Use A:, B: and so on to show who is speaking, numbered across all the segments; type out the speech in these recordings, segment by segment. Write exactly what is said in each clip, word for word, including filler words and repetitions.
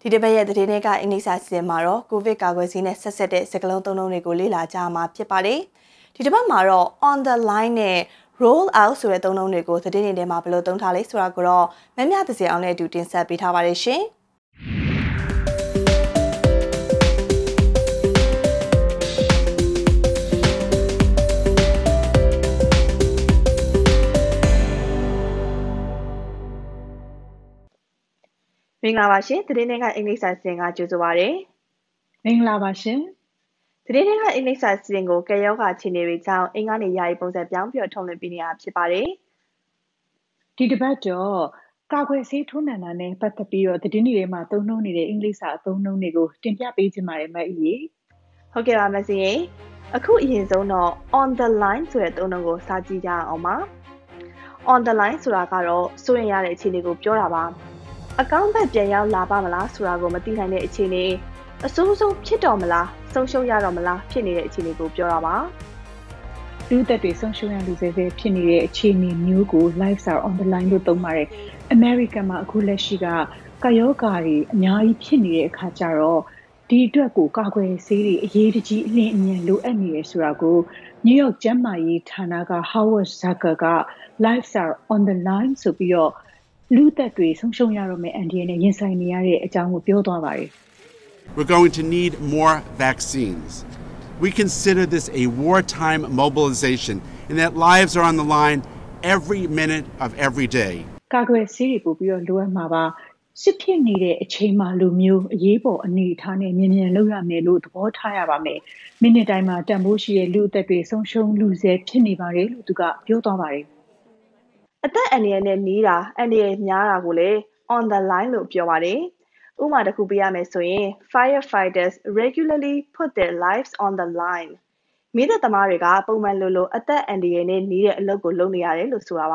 A: ဒီတစ်ပတ်ရဲ့သတင်းတွေကအင်္ဂလိပ်စာစီစဉ်မှာတော့ကိုဗစ်ကာကွယ်ဆေးနဲ့ဆက်ဆက်တဲ့စကားလုံးသုံးလုံးတွေကိုလေ့လာကြမှာဖြစ်ပါတယ်။ဒီတစ်ပတ်မှာတော့ on the line နဲ့ roll out ဆိုတဲ့သုံးလုံးတွေကိုသတင်းတွေထဲမှာဘယ်လိုသုံးထားလဲဆိုတာကိုတော့မမြသစီအောင်နဲ့အတူတင်ဆက်ပေးထားပါတယ်ရှင်။မင်္ဂလာပါရှင်သတင်းတွေကအင်္ဂလိပ်စာစီစဉ်ကကြိုဆိုပါရစေ
B: မင်္ဂလာပါရှင်
A: သတင်းတွေကအင်္ဂလိပ်စာစီစဉ်ကိုကရောဂါအခြေအနေတွေကြောင့်အင်္ဂါနေ့ယာယီပုံစံပြောင်းပြီးထုတ်လွှင့်ပေးနေတာဖြစ်ပါတယ်
B: ဒီတစ်ပတ်တော့ကာကွယ်ဆေးထိုးနှံတာနဲ့ပတ်သက်ပြီးတော့သတင်းတွေထဲမှာသုံးနှုန်းနေတဲ့အင်္ဂလိပ်စာအသုံးနှုန်းတွေကိုတင်ပြပေးချင်ပါတယ်မအီ
A: ဟုတ်ကဲ့ပါမစီရင်အခုအရင်ဆုံးတော့ on the line ဆိုတဲ့သုံးနှုန်းကိုစာကြည့်ကြအောင်ပါ on the line ဆိုတာကတော့စိုးရင်ရတဲ့အခြေအနေကိုပြောတာပါအကောင့်ဘက်ပြန်ရောက်လာပါမလားဆိုတာကိုမသိနိုင်တဲ့အခြေအနေအဆိုးဆုံးဖြစ်တော်မလားဆုံးရှုံးရတော့မလားဖြစ်နေတဲ့အခြေအနေကိုပြောတာပါ
B: လူသက်တွေဆုံးရှုံးရလူစေစေဖြစ်နေတဲ့အခြေအနေမျိုးကို lives are on the line လို့သုံးပါတယ် American မှာအခုလက်ရှိကကာယောဂါတွေအများကြီးဖြစ်နေတဲ့အခါကျတော့ဒီအတွက်ကိုကာကွယ်ဆေးတွေအရေးတကြီးအလင်းအမြန်လိုအပ်နေရဆိုတာကို New York ကျန်းမာရေးဌာနက Howard Zucker က lives are on the line ဆိုပြီးတော့လူသက်တွေဆုံးရှုံးရတော့မယ့်အန်ဒီနဲ့ရင်ဆိုင်နေရတဲ့အကြောင်းကိုပြောသွားပါတယ်
C: We're going to need more vaccines. We consider this a wartime mobilization in that lives are on the line every minute of every day.
B: ကာကွယ်ဆေးတွေပို့ပြီးတော့လိုအပ်မှာပါစစ်ဖြစ်နေတဲ့အချိန်မှာလိုမျိုးအရေးပေါ်အနေအထားနဲ့မြင်မြန်လုပ်ရမယ်လို့သဘောထားရပါမယ်။မိနစ်တိုင်းမှာတန်ဖိုးရှိတဲ့လူအသက်တွေဆုံးရှုံးလူစဲဖြစ်နေပါတယ်လို့သူကပြောသွားပါတယ်
A: ။အသက်အန္တရာယ်နဲ့နီးတာအန္တရာယ်များတာကိုလည်း on the line လို့ပြောပါတယ်။ဥပမာတစ်ခုပေးရမယ်ဆိုရင် firefighters regularly put their lives on the line မိသက်သမားတွေကပုံမှန်လိုလိုအသက်အန္တရာယ်နဲ့နီးတဲ့အလုပ်ကိုလုပ်နေရတယ်လို့ဆိုတာပါ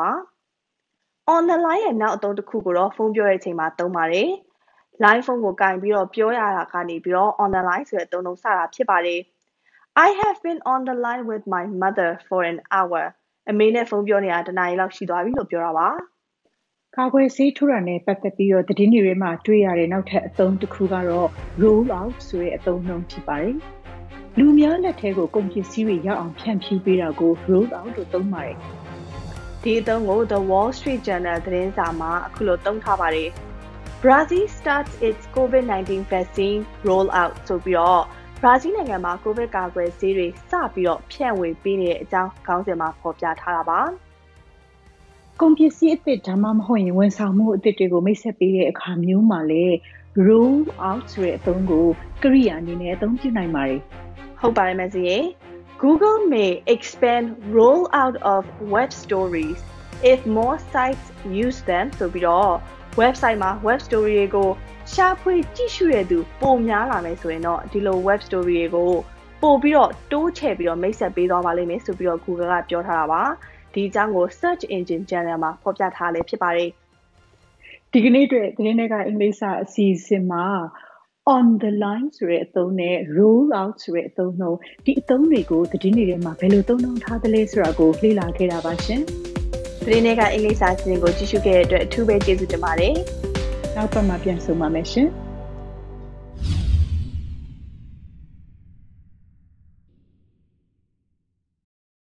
A: on the line ရဲ့နောက်အသုံးတစ်ခုကိုတော့ဖုန်းပြောတဲ့အချိန်မှာသုံးပါတယ် line ဖုန်းကိုကင်ပြီးတော့ပြောရတာကနေပြီးတော့ on the line ဆိုတဲ့အသုံးလုံးစတာဖြစ်ပါတယ် I have been on the line with my mother for an hour အမေနဲ့ဖုန်းပြောနေတာတနားရီလောက်ရှိသွားပြီလို့ပြောတာပါ
B: ကာကွယ်ဆေးထိုးတာနဲ့ပတ်သက်ပြီးတော့သတင်းတွေထဲမှာတွေ့ရတဲ့နောက်ထပ်အသုံးတစ်ခုကတော့ roll out ဆိုတဲ့အသုံးနှုန်းဖြစ်ပါတယ်။လူများလက်ထဲကိုကုန်ပစ္စည်းတွေရောက်အောင်ဖြန့်ဖြူးပေးတာကို roll out လို့သုံးပါတယ်
A: ။ဒီအသုံးကို The Wall Street Journal သတင်းစာမှာအခုလိုသုံးထားပါတယ်။ Brazil starts its COVID nineteen vaccine roll out ဆိုပြီးတော့ဘရာဇီးနိုင်ငံမှာကိုဗစ်ကာကွယ်ဆေးတွေစပြီးတော့ဖြန့်ဝေပေးနေတဲ့အကြောင်းခေါင်းစဉ်မှာဖော်ပြထားတာပါ။
B: ကုန်ပစ္စည်းအသစ်ဒါမှမဟုတ်ရင်ဝန်ဆောင်မှုအသစ်တွေကိုမိတ်ဆက်ပေးတဲ့အခါမျိုးမှာလည်း roll out ဆိုတဲ့အသုံးကိုကရိယာအနေနဲ့အသုံးပြုနိုင်ပါတယ်
A: ။ဟုတ်ပါတယ်မစီရေ Google may expand roll out of web stories if more sites use them ဆိုပြီးတော့ website မှာ web story တွေကိုရှာဖွေကြည့်ရှုရသူပိုများလာမယ်ဆိုရင်တော့ဒီလို web story တွေကိုပို့ပြီးတော့တိုးချဲ့ပြီးတော့မိတ်ဆက်ပေးသွားပါလိမ့်မယ်ဆိုပြီးတော့ Google ကပြောထားတာပါ။ဒီအကြောင်းကို search engine journal မှာဖော်ပြထားလည်းဖြစ်ပါတယ်
B: ဒီကနေ့အတွက်သတင်းတွေကအင်္ဂလိပ်စာအစီအစဉ်မှာ on the line ဆိုတဲ့အသုံးနဲ့ roll out ဆိုတဲ့အသုံးနှုန်းဒီအသုံးတွေကိုသတင်းတွေထဲမှာဘယ်လိုသုံးနှုန်းထားသလဲဆိုတာကိုလေ့လာခဲ့တာပါရှင်
A: သတင်းတွေကအင်္ဂလိပ်စာအစီအစဉ်ကိုကြည့်ရှုခဲ့တဲ့အတွက်အထူးပဲကျေးဇူးတင်ပါတယ်
B: နောက်ပတ်မှာပြန်ဆုံပါမယ်ရှင်